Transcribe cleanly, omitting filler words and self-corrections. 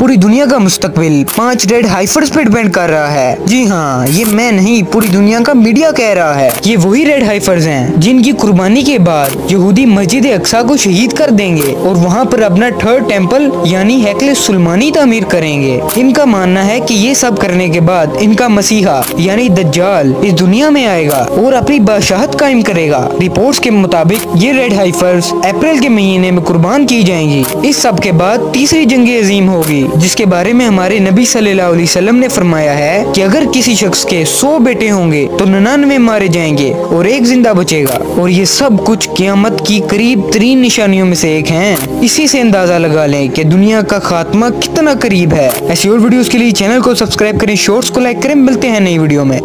पूरी दुनिया का मुस्तकबिल 5 रेड हाइफर्स पे डिपेंड कर रहा है। जी हाँ, ये मैं नहीं, पूरी दुनिया का मीडिया कह रहा है। ये वही रेड हाइफर्स हैं जिनकी कुर्बानी के बाद यहूदी मस्जिद अक्सा को शहीद कर देंगे और वहाँ पर अपना थर्ड टेम्पल यानी हैकले सुलेमानी तामीर करेंगे। इनका मानना है कि ये सब करने के बाद इनका मसीहा यानी दज्जाल इस दुनिया में आएगा और अपनी बादशाहत कायम करेगा। रिपोर्ट्स के मुताबिक ये रेड हाइफर्स अप्रैल के महीने में कुर्बान की जाएंगी। इस सब के बाद तीसरी जंग अजीम होगी, जिसके बारे में हमारे नबी सल्लल्लाहु अलैहि वसल्लम ने फरमाया है कि अगर किसी शख्स के 100 बेटे होंगे तो 99 मारे जाएंगे और एक जिंदा बचेगा। और ये सब कुछ क़यामत की करीब तरीन निशानियों में से एक है। इसी से अंदाजा लगा लें कि दुनिया का खात्मा कितना करीब है। ऐसी और वीडियोस के लिए चैनल को सब्सक्राइब करें, शॉर्ट्स को लाइक करें। मिलते हैं नई वीडियो में।